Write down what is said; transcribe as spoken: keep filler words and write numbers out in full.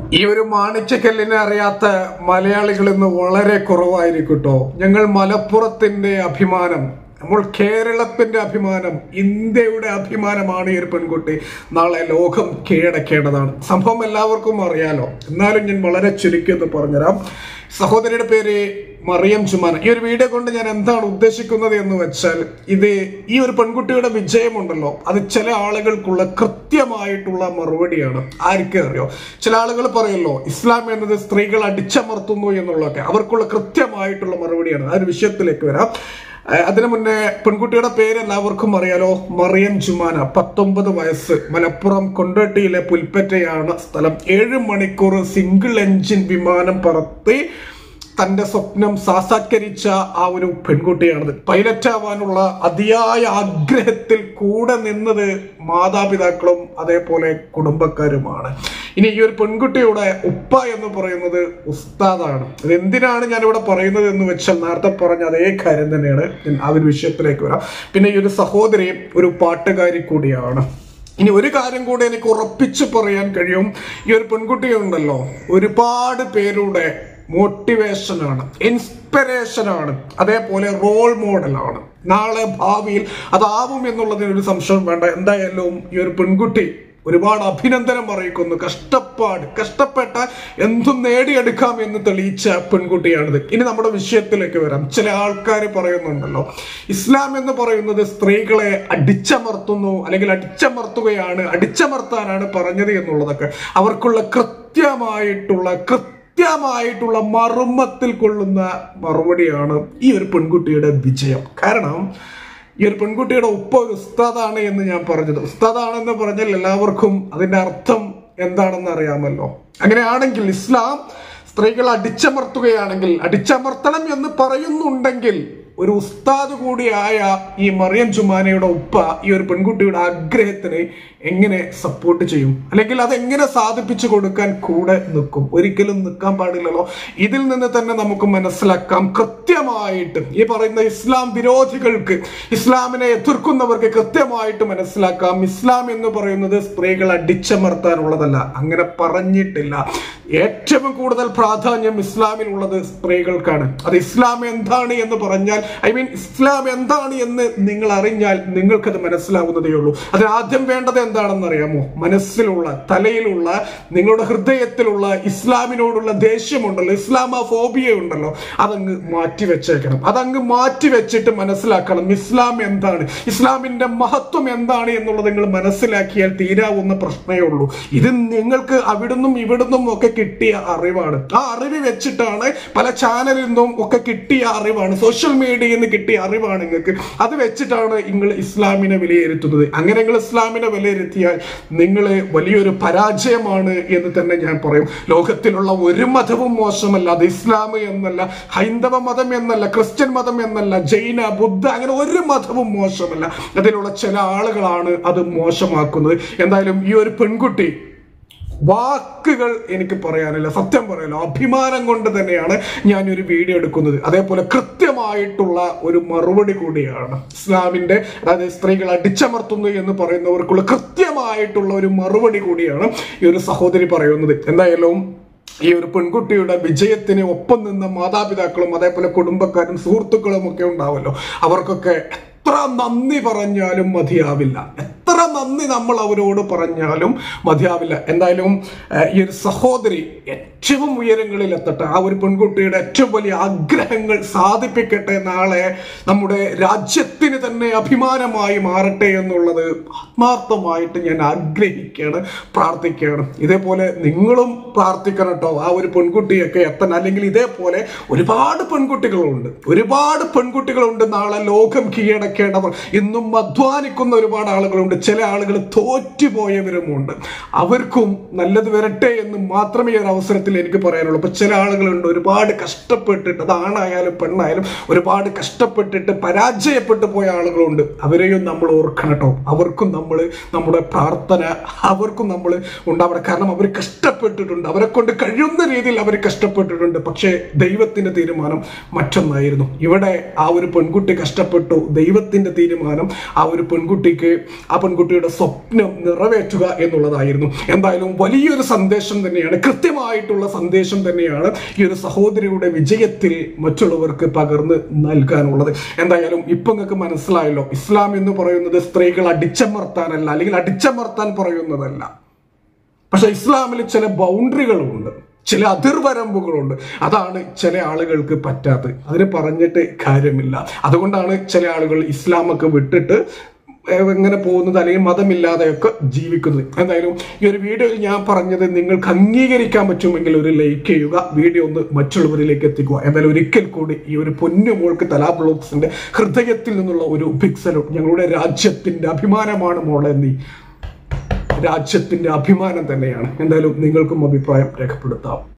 ഈ ഒരു മാണിക്യക്കല്ലിനെ അറിയാത്ത മലയാളികൾ ഇന്ന് വളരെ കുറവായിരിക്കട്ടോ. ഞങ്ങൾ മലപ്പുറത്തിന്റെ അഭിമാനം, നമ്മൾ കേരളത്തിന്റെ അഭിമാനം, ഇന്ത്യയുടെ അഭിമാനമാണ് ഈ ഒരു പെൺകുട്ടി. നാളെ ലോകം കീഴടക്കേണ്ടതാണ്. സംഭവം എല്ലാവർക്കും അറിയാലോ, എന്നാലും ഞാൻ വളരെ ചുരുക്കി എന്ന് പറഞ്ഞുതരാം. സഹോദരിയുടെ പേര് മറിയം ജുമാന. ഈ ഒരു വീഡിയോ കൊണ്ട് ഞാൻ എന്താണ് ഉദ്ദേശിക്കുന്നത് എന്ന് വെച്ചാൽ, ഇത് ഈ ഒരു പെൺകുട്ടിയുടെ വിജയമുണ്ടല്ലോ, അത് ചില ആളുകൾക്കുള്ള കൃത്യമായിട്ടുള്ള മറുപടിയാണ്. ആർക്കും അറിയോ, ചില ആളുകൾ പറയല്ലോ ഇസ്ലാം എന്നത് സ്ത്രീകൾ അടിച്ചമർത്തുന്നു എന്നുള്ളതൊക്കെ, അവർക്കുള്ള കൃത്യമായിട്ടുള്ള മറുപടിയാണ്. ആ ഒരു വിഷയത്തിലേക്ക് വരാം. അതിനു മുന്നേ പെൺകുട്ടിയുടെ പേര് എല്ലാവർക്കും അറിയാലോ, മറിയം ജുമാന. പത്തൊമ്പത് വയസ്സ്, മലപ്പുറം കൊണ്ടോട്ടിയിലെ പുൽപ്പറ്റയാണ് സ്ഥലം. ഏഴ് മണിക്കൂർ സിംഗിൾ എഞ്ചിൻ വിമാനം പറത്തി തന്റെ സ്വപ്നം സാക്ഷാത്കരിച്ച ആ ഒരു പെൺകുട്ടിയാണിത്. പൈലറ്റ് ആവാനുള്ള അതിയായ ആഗ്രഹത്തിൽ കൂടെ നിന്നത് മാതാപിതാക്കളും അതേപോലെ കുടുംബക്കാരുമാണ്. ഇനി ഈ ഒരു പെൺകുട്ടിയുടെ ഉപ്പ എന്ന് പറയുന്നത് ഉസ്താദാണ്. അത് എന്തിനാണ് ഞാനിവിടെ പറയുന്നത് എന്ന് വെച്ചാൽ, നേരത്തെ പറഞ്ഞ അതേ കാര്യം തന്നെയാണ്. ഞാൻ ആ ഒരു വിഷയത്തിലേക്ക് വരാം. പിന്നെ ഈ ഒരു സഹോദരി ഒരു പാട്ടുകാരി കൂടിയാണ്. ഇനി ഒരു കാര്യം കൂടി എനിക്ക് ഉറപ്പിച്ചു പറയാൻ കഴിയും, ഈ ഒരു പെൺകുട്ടിയുണ്ടല്ലോ ഒരുപാട് പേരുടെ മോട്ടിവേഷനാണ്, ഇൻസ്പിറേഷനാണ്, അതേപോലെ റോൾ മോഡലാണ്. നാളെ ഭാവിയിൽ അതാവും എന്നുള്ളതിന് ഒരു സംശയം വേണ്ട. എന്തായാലും ഈ ഒരു പെൺകുട്ടി ഒരുപാട് അഭിനന്ദനം അറിയിക്കുന്നു. കഷ്ടപ്പാട് കഷ്ടപ്പെട്ട എന്തും നേടിയെടുക്കാം എന്ന് തെളിയിച്ച പെൺകുട്ടിയാണിത്. ഇനി നമ്മുടെ വിഷയത്തിലേക്ക് വരാം. ചില ആൾക്കാർ പറയുന്നുണ്ടല്ലോ ഇസ്ലാം എന്ന് പറയുന്നത് സ്ത്രീകളെ അടിച്ചമർത്തുന്നു, അല്ലെങ്കിൽ അടിച്ചമർത്തുകയാണ്, അടിച്ചമർത്താനാണ് പറഞ്ഞത് എന്നുള്ളതൊക്കെ. അവർക്കുള്ള കൃത്യമായിട്ടുള്ള കൃത്യമായിട്ടുള്ള മർമ്മത്തിൽ കൊള്ളുന്ന മറുപടിയാണ് ഈ ഒരു പെൺകുട്ടിയുടെ വിജയം. കാരണം ഈ ഒരു പെൺകുട്ടിയുടെ ഉപ്പ ഒരു ഉസ്താദാണ് എന്ന് ഞാൻ പറഞ്ഞത്. ഉസ്താദാണെന്ന് പറഞ്ഞാൽ എല്ലാവർക്കും അതിന്റെ അർത്ഥം എന്താണെന്ന് അറിയാമല്ലോ. അങ്ങനെയാണെങ്കിൽ ഇസ്ലാം സ്ത്രീകളെ അടിച്ചമർത്തുകയാണെങ്കിൽ, അടിച്ചമർത്തണം എന്ന് പറയുന്നുണ്ടെങ്കിൽ, ഒരു ഉസ്താദ് കൂടിയായ ഈ മറിയം ജുമാനയുടെ ഉപ്പ ഈ ഒരു പെൺകുട്ടിയുടെ ആഗ്രഹത്തിന് എങ്ങനെ സപ്പോർട്ട് ചെയ്യും, അല്ലെങ്കിൽ അതെങ്ങനെ സാധിപ്പിച്ചു കൊടുക്കാൻ കൂടെ നിൽക്കും? ഒരിക്കലും നിൽക്കാൻ പാടില്ലല്ലോ. ഇതിൽ നിന്ന് തന്നെ നമുക്ക് മനസ്സിലാക്കാം കൃത്യമായിട്ട്, ഈ പറയുന്ന ഇസ്ലാം വിരോധികൾക്ക്, ഇസ്ലാമിനെ എതിർക്കുന്നവർക്ക് കൃത്യമായിട്ട് മനസ്സിലാക്കാം, ഇസ്ലാം എന്ന് പറയുന്നത് സ്ത്രീകളെ അടിച്ചമർത്താനുള്ളതല്ല. അങ്ങനെ പറഞ്ഞിട്ടില്ല. ഏറ്റവും കൂടുതൽ പ്രാധാന്യം ഇസ്ലാമിലുള്ളത് സ്ത്രീകൾക്കാണ്. അത് ഇസ്ലാം എന്താണ് എന്ന് പറഞ്ഞാൽ, ഐ മീൻ ഇസ്ലാം എന്താണ് എന്ന് നിങ്ങൾ അറിഞ്ഞാൽ നിങ്ങൾക്കത് മനസ്സിലാവുന്നതേ ഉള്ളൂ. അതിന് ആദ്യം വേണ്ടത് എന്താണെന്ന് അറിയാമോ? മനസ്സിലുള്ള, തലയിലുള്ള, നിങ്ങളുടെ ഹൃദയത്തിലുള്ള ഇസ്ലാമിനോടുള്ള ദേഷ്യമുണ്ടല്ലോ, ഇസ്ലാമോഫോബിയ ഉണ്ടല്ലോ, അതങ്ങ് മാറ്റിവെച്ചേക്കണം. അതങ്ങ് മാറ്റിവെച്ചിട്ട് മനസ്സിലാക്കണം ഇസ്ലാം എന്താണ്, ഇസ്ലാമിന്റെ മഹത്വം എന്താണ് എന്നുള്ളത് നിങ്ങൾ മനസ്സിലാക്കിയാൽ തീരാവുന്ന പ്രശ്നമേ ഉള്ളൂ. ഇത് നിങ്ങൾക്ക് അവിടുന്നും ഇവിടുന്നും ഒക്കെ കിട്ടിയ അറിവാണ്. ആ അറിവ് വെച്ചിട്ടാണ്, പല ചാനലിൽ നിന്നും ഒക്കെ കിട്ടിയ അറിവാണ്, സോഷ്യൽ മീഡിയയിൽ നിന്ന് കിട്ടിയ അറിവാണ് നിങ്ങൾക്ക്. അത് വെച്ചിട്ടാണ് നിങ്ങൾ ഇസ്ലാമിനെ വിലയിരുത്തുന്നത്. അങ്ങനെ നിങ്ങൾ ഇസ്ലാമിനെ വിലയിരുത്തിയാൽ നിങ്ങൾ വലിയൊരു പരാജയമാണ് എന്ന് തന്നെ ഞാൻ പറയും. ലോകത്തിലുള്ള ഒരു മതവും മോശമല്ല. അത് ഇസ്ലാം എന്നല്ല, ഹൈന്ദവ മതം എന്നല്ല, ക്രിസ്ത്യൻ മതം എന്നല്ല, ജൈന, ബുദ്ധ, അങ്ങനെ ഒരു മതവും മോശമല്ല. അതിലുള്ള ചില ആളുകളാണ് അത് മോശമാക്കുന്നത്. എന്തായാലും ഈ ഒരു പെൺകുട്ടി, വാക്കുകൾ എനിക്ക് പറയാനില്ല, സത്യം പറയാലോ, അഭിമാനം കൊണ്ട് തന്നെയാണ് ഞാൻ ഒരു വീഡിയോ എടുക്കുന്നത്. അതേപോലെ കൃത്യമായിട്ടുള്ള ഒരു മറുപടി കൂടിയാണ് ഇസ്ലാമിന്റെ, അതായത് സ്ത്രീകൾ അടിച്ചമർത്തുന്നു എന്ന് പറയുന്നവർക്കുള്ള കൃത്യമായിട്ടുള്ള ഒരു മറുപടി കൂടിയാണ് ഈ ഒരു സഹോദരി പറയുന്നത്. എന്തായാലും ഈ ഒരു പെൺകുട്ടിയുടെ വിജയത്തിന് ഒപ്പം നിന്ന മാതാപിതാക്കളും അതേപോലെ കുടുംബക്കാരും സുഹൃത്തുക്കളും ഒക്കെ ഉണ്ടാവല്ലോ, അവർക്കൊക്കെ എത്ര നന്ദി പറഞ്ഞാലും മതിയാവില്ല. എത്ര നന്ദി നമ്മൾ അവരോട് പറഞ്ഞാലും മതിയാവില്ല. എന്തായാലും ഈ ഒരു സഹോദരി ഏറ്റവും ഉയരങ്ങളിൽ എത്തട്ടെ. ആ ഒരു പെൺകുട്ടിയുടെ ഏറ്റവും വലിയ ആഗ്രഹങ്ങൾ സാധിപ്പിക്കട്ടെ. നാളെ നമ്മുടെ രാജ്യത്തിന് തന്നെ അഭിമാനമായി മാറട്ടെ എന്നുള്ളത് ആത്മാർത്ഥമായിട്ട് ഞാൻ ആഗ്രഹിക്കുകയാണ്, പ്രാർത്ഥിക്കുകയാണ്. ഇതേപോലെ നിങ്ങളും പ്രാർത്ഥിക്കണം കേട്ടോ, ആ ഒരു പെൺകുട്ടിയൊക്കെ എത്താൻ. അല്ലെങ്കിൽ ഇതേപോലെ ഒരുപാട് പെൺകുട്ടികളുണ്ട്, ഒരുപാട് പെൺകുട്ടികളുണ്ട് നാളെ ലോകം കീഴടക്കേണ്ടവർ. ഇന്നും അധ്വാനിക്കുന്ന ഒരുപാട് ആളുകളുണ്ട്. ചില ആളുകൾ തോറ്റുപോയവരുമുണ്ട്. അവർക്കും നല്ലത് വരട്ടെ എന്ന് മാത്രമേ ഈ ഒരു അവസരത്തിൽ എനിക്ക് പറയാനുള്ളൂ. ഇപ്പൊ ചില ആളുകളുണ്ട് ഒരുപാട് കഷ്ടപ്പെട്ടിട്ട്, അത് ആണായാലും പെണ്ണായാലും ഒരുപാട് കഷ്ടപ്പെട്ടിട്ട് പരാജയപ്പെട്ടു പോയ ആളുകളുണ്ട്. അവരെയും നമ്മൾ ഓർക്കണം കേട്ടോ. അവർക്കും നമ്മൾ നമ്മുടെ പ്രാർത്ഥന അവർക്കും നമ്മൾ ഉണ്ടാവണം. കാരണം അവർ കഷ്ടപ്പെട്ടിട്ടുണ്ട്, അവരെ കൊണ്ട് കഴിയുന്ന രീതിയിൽ അവർ കഷ്ടപ്പെട്ടിട്ടുണ്ട്. പക്ഷേ ദൈവത്തിന്റെ തീരുമാനം മറ്റൊന്നായിരുന്നു. ഇവിടെ ആ ഒരു പെൺകുട്ടി കഷ്ടപ്പെട്ടു, ദൈവത്തിന്റെ തീരുമാനം ആ ഒരു പെൺകുട്ടിക്ക് ആ പെൺകുട്ടി പെൺകുട്ടിയുടെ സ്വപ്നം നിറവേറ്റുക എന്നുള്ളതായിരുന്നു. എന്തായാലും വലിയൊരു സന്ദേശം തന്നെയാണ്, കൃത്യമായിട്ടുള്ള സന്ദേശം തന്നെയാണ് ഈ ഒരു സഹോദരിയുടെ വിജയത്തിൽ മറ്റുള്ളവർക്ക് പകർന്ന് നൽകാനുള്ളത്. എന്തായാലും ഇപ്പൊ നിങ്ങൾക്ക് മനസ്സിലായല്ലോ, ഇസ്ലാം എന്ന് പറയുന്നത് സ്ത്രീകൾ അടിച്ചമർത്താനല്ല, അല്ലെങ്കിൽ അടിച്ചമർത്താൻ പറയുന്നതല്ല. പക്ഷെ ഇസ്ലാമിൽ ചില ബൗണ്ടറികളുണ്ട്, ചില അതിർവരമ്പുകളുണ്ട്. അതാണ് ചില ആളുകൾക്ക് പറ്റാത്തത്. അതിന് പറഞ്ഞിട്ട് കാര്യമില്ല. അതുകൊണ്ടാണ് ചില ആളുകൾ ഇസ്ലാമൊക്കെ വിട്ടിട്ട് എങ്ങനെ പോകുന്നത്, അല്ലെങ്കിൽ മതമില്ലാതെയൊക്കെ ജീവിക്കുന്നത്. എന്തായാലും ഈ ഒരു വീഡിയോയിൽ ഞാൻ പറഞ്ഞത് നിങ്ങൾക്ക് അംഗീകരിക്കാൻ പറ്റുമെങ്കിൽ ഒരു ലൈക്ക് ചെയ്യുക, വീഡിയോ ഒന്ന് മറ്റുള്ളവരിലേക്ക് എത്തിക്കുക. എന്തായാലും ഒരിക്കൽ കൂടി ഈ ഒരു പൊന്നു മോൾക്ക് തലാ ബ്ലോഗ്സിന്റെ ഹൃദയത്തിൽ നിന്നുള്ള ഒരു ബിഗ് സല്യൂട്ട്. ഞങ്ങളുടെ രാജ്യത്തിന്റെ അഭിമാനമാണ് മോളെ, നീ രാജ്യത്തിന്റെ അഭിമാനം തന്നെയാണ്. എന്തായാലും നിങ്ങൾക്കും അഭിപ്രായം രേഖപ്പെടുത്താം.